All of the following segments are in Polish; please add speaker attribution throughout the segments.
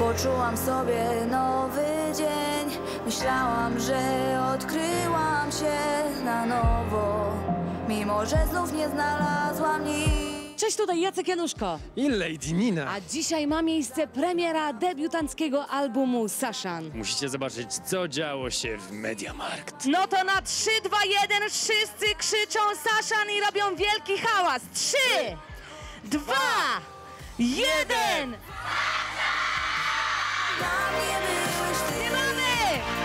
Speaker 1: Poczułam sobie nowy dzień. Myślałam, że odkryłam się na nowo, mimo że znów nie znalazłam nic.
Speaker 2: Cześć, tutaj Jacek Januszko.
Speaker 3: I Lady Nina.
Speaker 2: A dzisiaj ma miejsce premiera debiutanckiego albumu Saszan.
Speaker 3: Musicie zobaczyć, co działo się w Mediamarkt.
Speaker 2: No to na 3, 2, 1 wszyscy krzyczą Saszan i robią wielki hałas. 3, 2, 1! Nie mamy!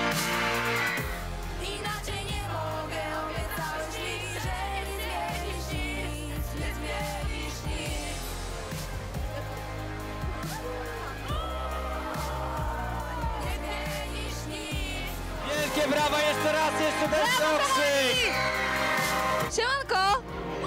Speaker 1: Inaczej nie mogę, obiecałeś mi, że nie zmienisz nic, nie zmienisz nic. Nie zmienisz nic.
Speaker 3: Wielkie brawa jeszcze raz, jeszcze ten okrzyk!
Speaker 2: Siemanko!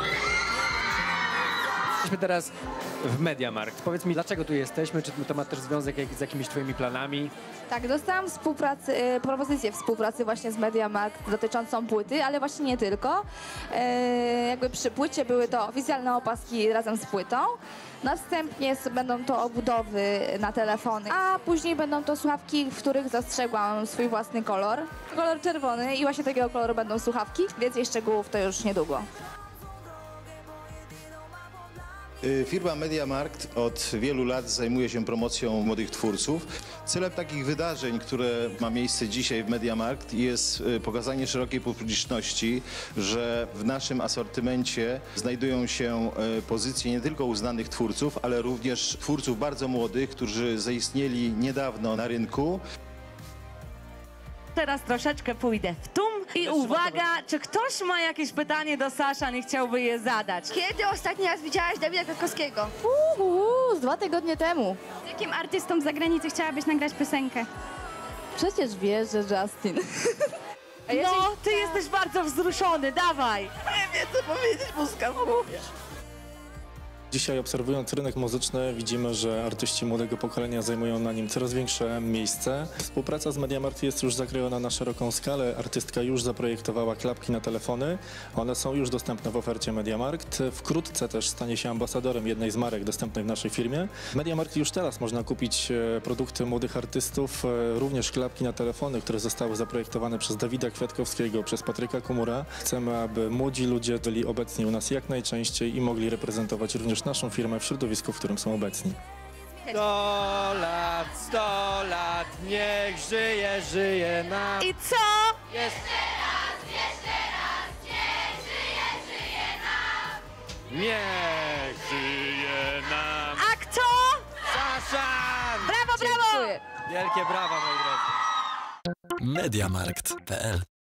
Speaker 3: Jesteśmy teraz w Mediamarkt. Powiedz mi, dlaczego tu jesteśmy? Czy to ma też związek z jakimiś twoimi planami?
Speaker 4: Tak, dostałam propozycję współpracy właśnie z Mediamarkt dotyczącą płyty, ale właśnie nie tylko. Jakby przy płycie były to oficjalne opaski razem z płytą. Następnie będą to obudowy na telefony, a później będą to słuchawki, w których zastrzegłam swój własny kolor. Kolor czerwony i właśnie takiego koloru będą słuchawki. Więcej szczegółów to już niedługo.
Speaker 5: Firma Mediamarkt od wielu lat zajmuje się promocją młodych twórców. Celem takich wydarzeń, które ma miejsce dzisiaj w Mediamarkt, jest pokazanie szerokiej publiczności, że w naszym asortymencie znajdują się pozycje nie tylko uznanych twórców, ale również twórców bardzo młodych, którzy zaistnieli niedawno na rynku.
Speaker 2: Teraz troszeczkę pójdę w tłum i uwaga, czy ktoś ma jakieś pytanie do Saszan i chciałby je zadać?
Speaker 6: Kiedy ostatni raz widziałaś Dawida Kwiatkowskiego?
Speaker 4: Z 2 tygodnie temu.
Speaker 6: Z jakim artystą z zagranicy chciałabyś nagrać piosenkę?
Speaker 4: Przecież wiesz, że Justin.
Speaker 2: No, ty jesteś bardzo wzruszony, dawaj!
Speaker 7: Dzisiaj obserwując rynek muzyczny widzimy, że artyści młodego pokolenia zajmują na nim coraz większe miejsce. Współpraca z Mediamarkt jest już zakrojona na szeroką skalę. Artystka już zaprojektowała klapki na telefony. One są już dostępne w ofercie Mediamarkt. Wkrótce też stanie się ambasadorem jednej z marek dostępnej w naszej firmie. W Mediamarkt już teraz można kupić produkty młodych artystów, również klapki na telefony, które zostały zaprojektowane przez Dawida Kwiatkowskiego, przez Patryka Kumura. Chcemy, aby młodzi ludzie byli obecni u nas jak najczęściej i mogli reprezentować również naszą firmę w środowisku, w którym są obecni.
Speaker 3: 100 lat, niech żyje, żyje nam.
Speaker 2: I co?
Speaker 3: Jest. Niech żyje nam.
Speaker 2: A kto?
Speaker 3: Saszan!
Speaker 2: Brawo, brawo!
Speaker 3: Wielkie brawa, moi drodzy.
Speaker 8: Mediamarkt.pl